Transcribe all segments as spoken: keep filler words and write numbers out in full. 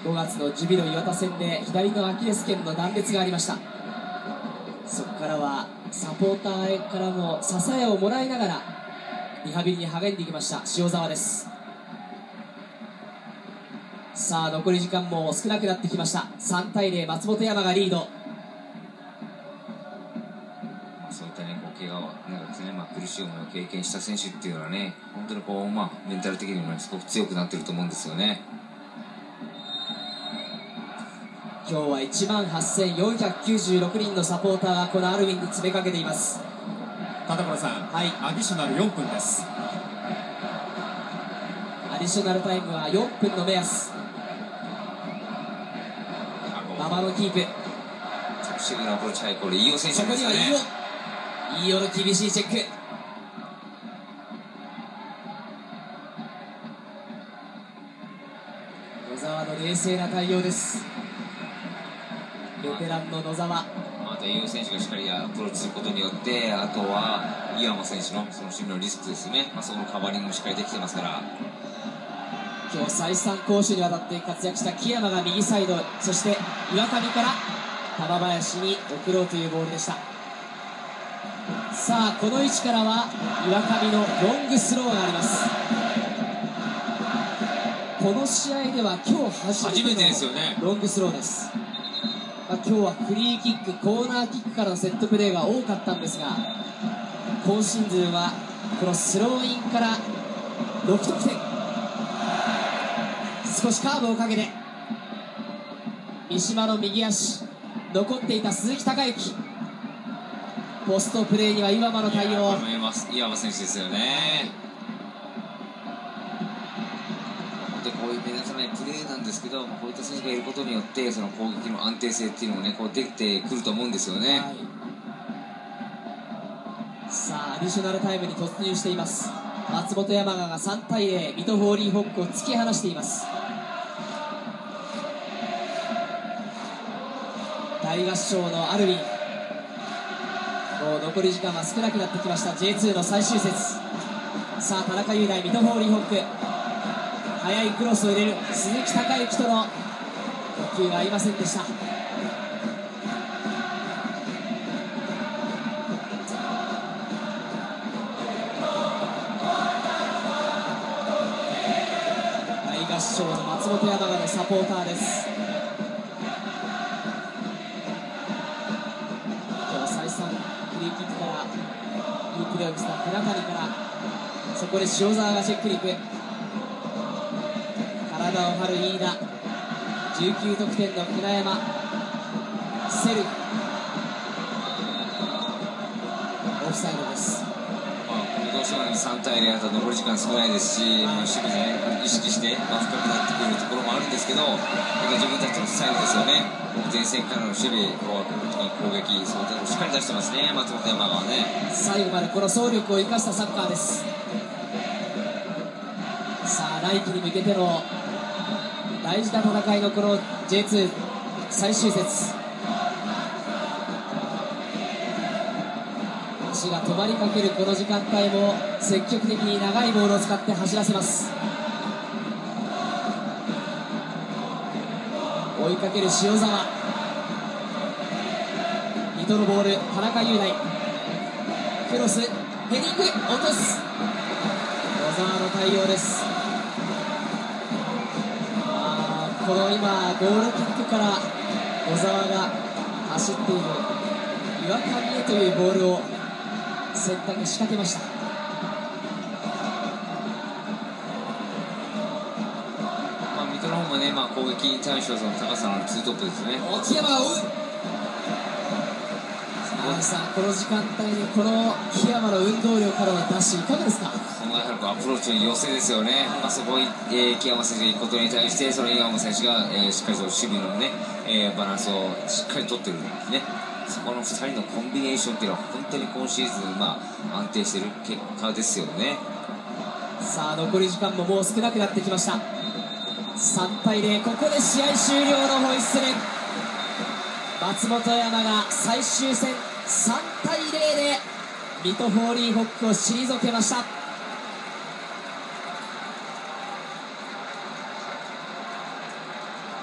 ごがつのジュビロ磐田戦で左のアキレス腱の断裂がありました。そこからはサポーターからの支えをもらいながらリハビリに励んでいきました塩澤です。さあ残り時間も少なくなってきました。さんたいゼロ、松本山がリード。 そういったね、こう怪我をなんかですね、まあ、苦しい思いを経験した選手っていうのはね、本当にこう、まあ、メンタル的にも、ね、すごく強くなってると思うんですよね。 今日はいちまんはっせんよんひゃくきゅうじゅうろくにんのサポーターがこのアルビンに詰めかけています。 田所さん、はい、アディショナルよんぷんです。 アディショナルタイムはよんぷんの目安。馬場のキープ。 着手のアプローチ、はい、これ飯尾選手ですね。 そこには飯尾、飯尾の厳しいチェック。野沢の冷静な対応です。ベテランの野沢。 あと飯尾選手がしっかりアプローチすることによって、あとは岩間選手のその守備のリスクですね、まあ、そのカバーリングもしっかりできてますから。 今日再三攻守にわたって活躍した木山が右サイド、そして岩上から玉林に送ろうというボールでした。さあこの位置からは岩上のロングスローがあります。この試合では今日初めてのロングスローです。まあ、今日はフリーキック、コーナーキックからのセットプレーが多かったんですが、今シーズンはこのスローインからろくとくてん。少しカーブをかけて三島の右足、残っていた鈴木孝之、ポストプレーには岩間の対応。 岩間選手ですよね。でこういう目立たないプレーなんですけど、こういった選手がいることによってその攻撃の安定性っていうのもね、こうできてくると思うんですよね。はい、 さあアディショナルタイムに突入しています。松本山雅がさんたいゼロ、水戸ホーリーホックを突き放しています。大合唱のアルビン、もう残り時間は少なくなってきました。 ジェイツー の最終節。さあ田中雄大、水戸ホーリーホック、速いクロスを入れる鈴木孝之との呼吸が合いませんでした。大合唱の松本山雅のサポーターです。今日再三フリーキックからいいプレーを見せた寺谷から、そこで塩澤がチェックに行く。体を張る飯田、じゅうきゅうとくてんの船山、セル、オフサイドです。 どうしてもさんたいゼロだと残り時間少ないですし、まあ、守備で、ね、意識して、まあ、深くなってくるところもあるんですけど、自分たちのスタイルですよね。前線からの守備、こう攻撃、そういったのをしっかり出してますね、松本山はね。 最後までこの走力を生かしたサッカーです。さあ来季に向けての大事な戦いのこの ジェイツー 最終節。足が止まりかけるこの時間帯も積極的に長いボールを使って走らせます。追いかける塩澤、水戸のボール、田中雄大、クロス、ヘディング、落とす。野沢の対応です。この今ゴールキックから小沢が走っている岩上へというボールを選択仕掛けました。 まあ、水戸の方もね、まあ、攻撃に対してはその高さのツートップですね。 沖山を追う。さあこの時間帯にこの檜山の運動量からのダッシュいかがですか。 そのやはりアプローチの寄せですよね。まあ、そこに、えー、檜山選手が行くことに対してその岩間選手が、えー、しっかりと守備のね、えー、バランスをしっかりとってるんですね。そこのふたりのコンビネーションっていうのは本当に今シーズン、まあ、安定している結果ですよね。 さあ残り時間ももう少なくなってきました。さんたいゼロ、ここで試合終了のホイッスル。松本山が最終戦さんたいゼロで水戸ホーリーホックを退けました。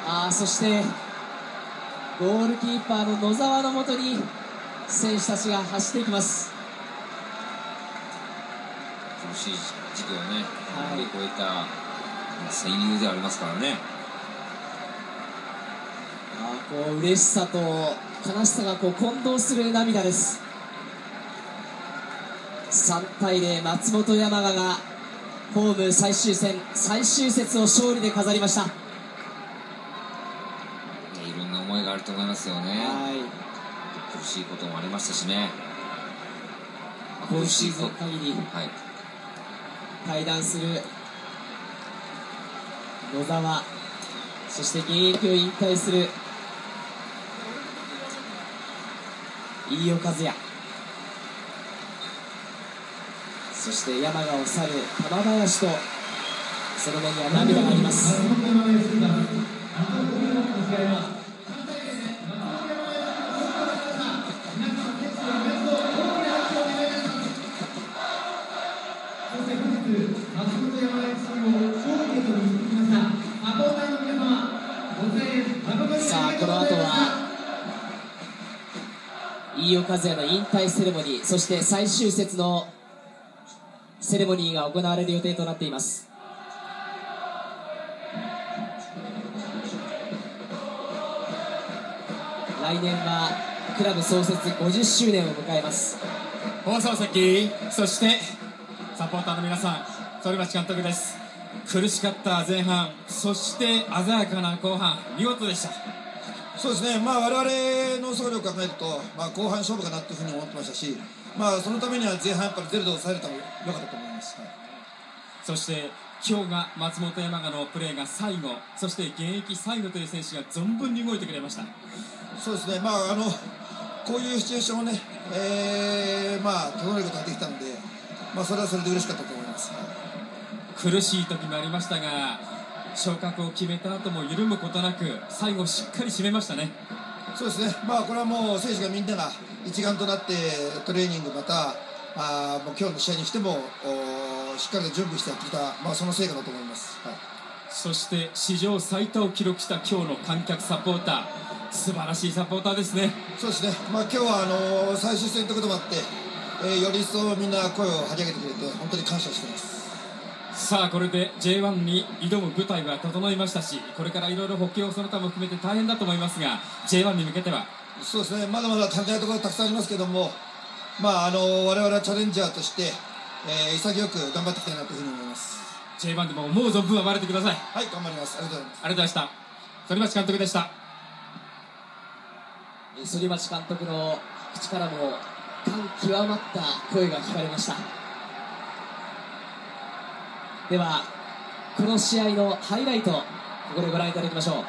あーそしてゴールキーパーの野沢のもとに選手たちが走っていきます。 苦しい時期をね、 はい、 乗り越えた戦友ではありますからね。 あこう嬉しさと悲しさがこう混同する涙です。さんたいゼロ、松本山雅がホーム最終戦最終節を勝利で飾りました。 いろんな思いがあると思いますよね。 はい、 苦しいこともありましたしね。 今シーズン限り、 はい、 退団する野沢、そして現役を引退する飯尾和也、そして山賀を去る玉林と、その目には涙があります。さあこの後は飯尾和也の引退セレモニー、そして最終節のセレモニーが行われる予定となっています。来年はクラブ創設ごじゅっしゅうねんを迎えます。 放送席、そしてサポーターの皆さん、反町監督です。苦しかった前半、そして鮮やかな後半、見事でした。 そうですね、まあ、我々の総力を考えると、まあ、後半勝負かなというふうに思ってましたし、まあ、そのためには前半やっぱりゼロで抑えれたのが良かったと思います。はい、 そして今日が松本山雅のプレーが最後、そして現役最後という選手が存分に動いてくれました。 そうですね、まあ、あのこういうシチュエーションをね、えー、まあ整えることができたので、まあ、それはそれで嬉しかったと思います。はい、 苦しい時もありましたが、昇格を決めた後も緩むことなく最後しっかり締めましたね。 そうですね、まあ、これはもう選手がみんなが一丸となってトレーニング、またあもう今日の試合にしてもしっかりと準備してやってきた、まあ、その成果だと思います。はい、 そして史上最多を記録した今日の観客サポーター、素晴らしいサポーターですね。 そうですね、まあ、今日はあの最終戦ということもあって、えー、より一層みんな声を張り上げてくれて本当に感謝しています。 さあこれで ジェイワン に挑む舞台が整いましたし、これからいろいろ補強その他も含めて大変だと思いますが、 ジェイワン に向けては。 そうですね、まだまだ足りないところたくさんありますけども、まあ、あの我々はチャレンジャーとして、えー、潔く頑張っていきたいなというふうに思います。 ジェイワン でも思う存分暴れてください。 はい、頑張ります。ありがとうございます。 ありがとうございました。反町監督でした。 反町監督の口からも感極まった声が聞かれました。ではこの試合のハイライト、ここでご覧いただきましょう。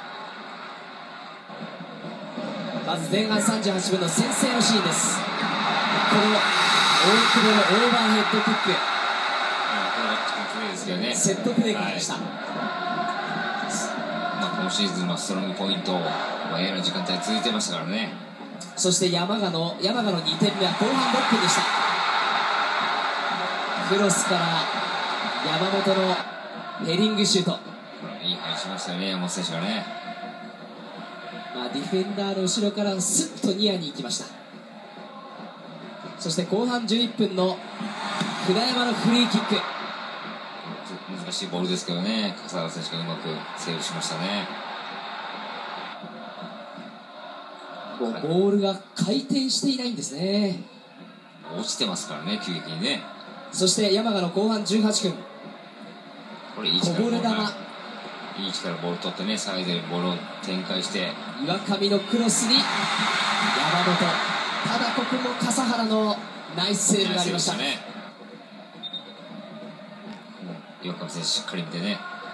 まず前半さんじゅうはっぷんの先制のシーンです。この大久保のオーバーヘッドキック、 これはプレーですけどね、 セットプレーがありました。 はい、まあ、今シーズンのストロングポイント、まあ、嫌な時間帯続いてましたからね。 そして山賀の山賀のにてんめは後半ろっぷんでした。クロスから山本のヘディングシュート、 いい配しましたよね、山本選手がね。 まあ、ディフェンダーの後ろからスッとニアに行きました。そして後半じゅういっぷんの船山のフリーキック、 難しいボールですけどね、笠原選手がうまくセーブしましたね。 もうボールが回転していないんですね。 落ちてますからね、急激にね。 そして山賀の後半じゅうはっぷん、 これいい力ボールがいい力ボール取ってね、サイドでボールを展開して、 岩上のクロスに山本、ただここも笠原のナイスセーブがありました。 ね、岩上選手しっかり見てね、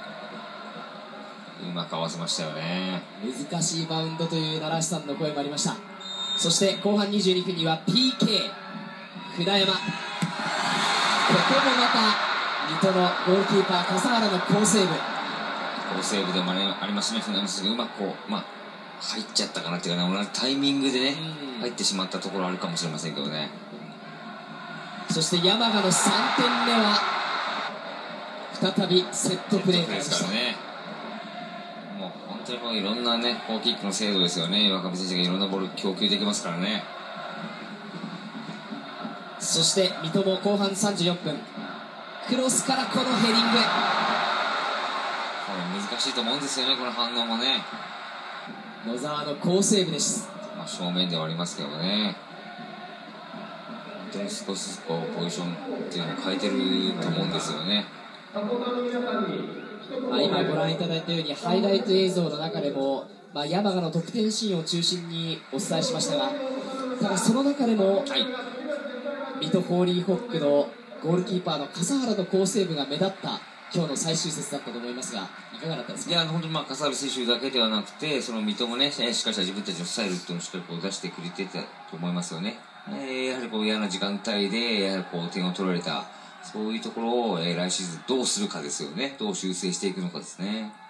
うまく合わせましたよね。 難しいバウンドという奈良市さんの声もありました。そして後半にじゅうにふんには ピーケー 船山、ここもまた水戸のゴールキーパー笠原の好セーブ、 好セーブでもありますね。船山選手がうまくこう、まあ、入っちゃったかなっていうかね、同じタイミングでね、入ってしまったところあるかもしれませんけどね。 そして山賀のさんてんめは再びセットプレーからでした。 ね、もう本当にこういろんなね、こうキックの精度ですよね。若手選手がいろんなボール供給できますからね。 そして三笘後半さんじゅうよんぷん、クロスからこのヘディング。 これ難しいと思うんですよね、この反応もね。 野沢の好セーブです。 まあ、正面ではありますけどね。本当に少しずつこうポジションっていうのを変えてると思うんですよね。 まあ、今ご覧いただいたようにハイライト映像の中でも、まあ、山賀の得点シーンを中心にお伝えしましたが、ただその中でも、 はい、 水戸ホーリーホックのゴールキーパーの笠原の好セーブが目立った今日の最終節だったと思いますが、いかがだったですか？ いや本当にまあ笠原選手だけではなくて、その水戸もね、しっかりした自分たちのスタイルっていうのをしっかりこう出してくれてたと思いますよね。えー、やはりこう嫌な時間帯でやはりこう点を取られた、そういうところを、えー、来シーズンどうするかですよね。どう修正していくのかですね。